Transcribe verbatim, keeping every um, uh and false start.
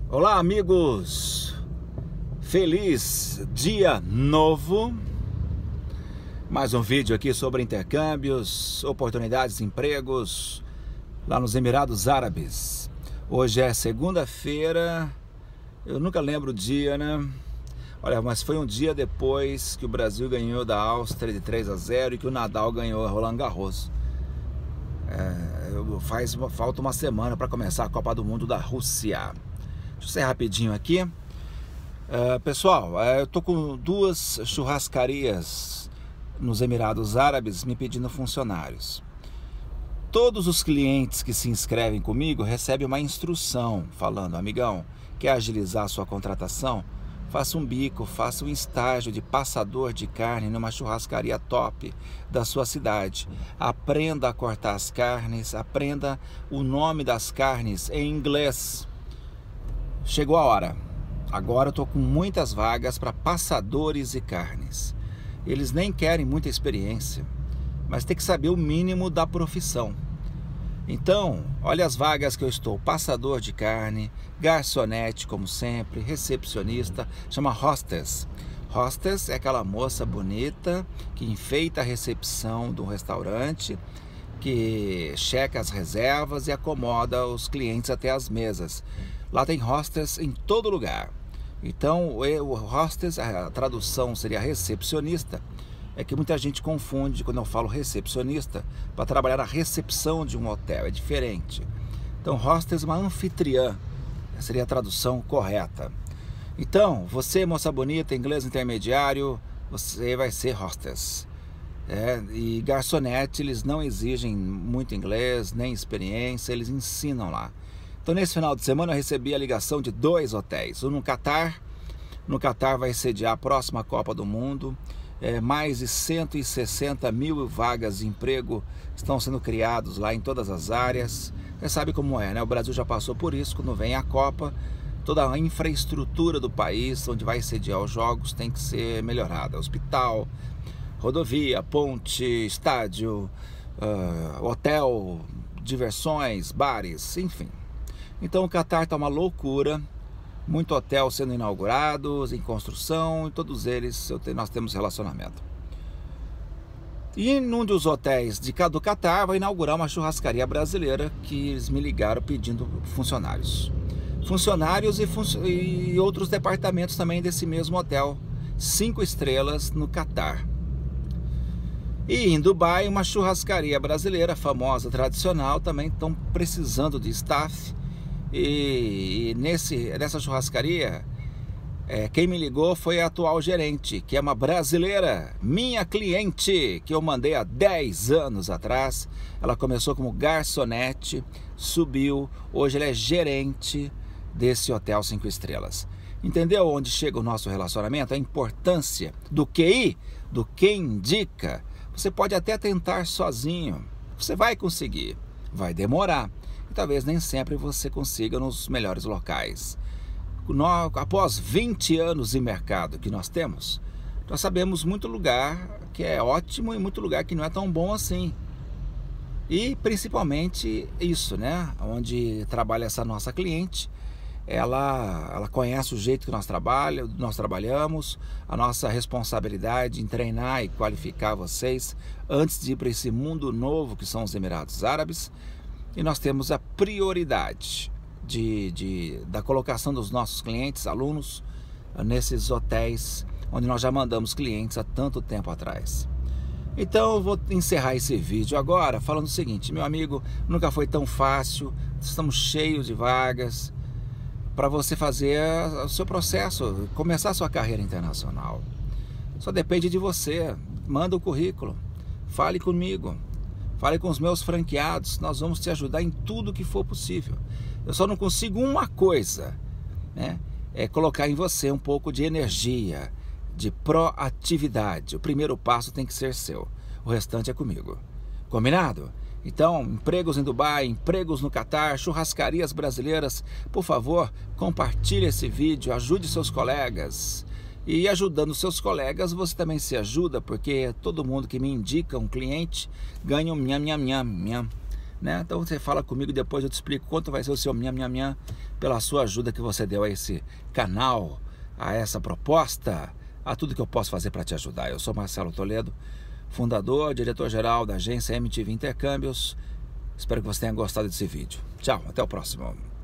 Olá, amigos! Feliz dia novo! Mais um vídeo aqui sobre intercâmbios, oportunidades de empregos lá nos Emirados Árabes. Hoje é segunda-feira, eu nunca lembro o dia, né? Olha, mas foi um dia depois que o Brasil ganhou da Áustria de três a zero e que o Nadal ganhou a Roland Garros. É, faz, falta uma semana para começar a Copa do Mundo da Rússia. Deixa eu ser rapidinho aqui. Uh, pessoal, uh, eu tô com duas churrascarias nos Emirados Árabes me pedindo funcionários. Todos os clientes que se inscrevem comigo recebem uma instrução falando: amigão, quer agilizar a sua contratação? Faça um bico, faça um estágio de passador de carne numa churrascaria top da sua cidade. Aprenda a cortar as carnes, aprenda o nome das carnes em inglês. Chegou a hora. Agora eu estou com muitas vagas para passadores de carnes. Eles nem querem muita experiência, mas tem que saber o mínimo da profissão. Então, olha as vagas que eu estou: passador de carne, garçonete, como sempre, recepcionista, chama hostess. Hostess é aquela moça bonita que enfeita a recepção do restaurante, que checa as reservas e acomoda os clientes até as mesas. Lá tem hostess em todo lugar. Então, o hostess, a tradução seria recepcionista. É que muita gente confunde quando eu falo recepcionista para trabalhar na recepção de um hotel. É diferente. Então, hostess é uma anfitriã. Essa seria a tradução correta. Então, você, moça bonita, inglês intermediário, você vai ser hostess. É, e garçonete, eles não exigem muito inglês, nem experiência, eles ensinam lá. Então, nesse final de semana, eu recebi a ligação de dois hotéis. Um no Catar. No Catar vai sediar a próxima Copa do Mundo. É, mais de cento e sessenta mil vagas de emprego estão sendo criados lá em todas as áreas. Você sabe como é, né? O Brasil já passou por isso. Quando vem a Copa, toda a infraestrutura do país onde vai sediar os jogos tem que ser melhorada. Hospital, rodovia, ponte, estádio, uh, hotel, diversões, bares, enfim. Então o Catar está uma loucura, muito hotel sendo inaugurados, em construção, e todos eles eu te, nós temos relacionamento. E num dos hotéis de, do Catar vai inaugurar uma churrascaria brasileira que eles me ligaram pedindo funcionários. Funcionários e, fun e outros departamentos também desse mesmo hotel, cinco estrelas no Catar. E em Dubai, uma churrascaria brasileira, famosa, tradicional, também estão precisando de staff. E, e nesse, nessa churrascaria, é, quem me ligou foi a atual gerente, que é uma brasileira, minha cliente, que eu mandei há dez anos atrás. Ela começou como garçonete, subiu, hoje ela é gerente desse hotel cinco estrelas. Entendeu onde chega o nosso relacionamento? A importância do Q I, do que indica. Você pode até tentar sozinho, você vai conseguir, vai demorar. E talvez nem sempre você consiga nos melhores locais. Nós, após vinte anos de mercado que nós temos, nós sabemos muito lugar que é ótimo e muito lugar que não é tão bom assim. E principalmente isso, né? Onde trabalha essa nossa cliente, ela, ela conhece o jeito que nós, trabalha, nós trabalhamos, a nossa responsabilidade em treinar e qualificar vocês antes de ir para esse mundo novo que são os Emirados Árabes. E nós temos a prioridade de, de, da colocação dos nossos clientes, alunos, nesses hotéis onde nós já mandamos clientes há tanto tempo atrás. Então eu vou encerrar esse vídeo agora falando o seguinte: meu amigo, nunca foi tão fácil, estamos cheios de vagas para você fazer o seu processo, começar a sua carreira internacional. Só depende de você. Manda o currículo, fale comigo. Fale com os meus franqueados, nós vamos te ajudar em tudo que for possível. Eu só não consigo uma coisa, né? É colocar em você um pouco de energia, de proatividade. O primeiro passo tem que ser seu, o restante é comigo. Combinado? Então, empregos em Dubai, empregos no Catar, churrascarias brasileiras. Por favor, compartilhe esse vídeo, ajude seus colegas. E ajudando seus colegas, você também se ajuda, porque todo mundo que me indica um cliente ganha um nham, nham, nham, nham. né? Então você fala comigo e depois eu te explico quanto vai ser o seu minha minha minha pela sua ajuda que você deu a esse canal, a essa proposta, a tudo que eu posso fazer para te ajudar. Eu sou Marcelo Toledo, fundador, diretor-geral da agência M T V Intercâmbios. Espero que você tenha gostado desse vídeo. Tchau, até o próximo.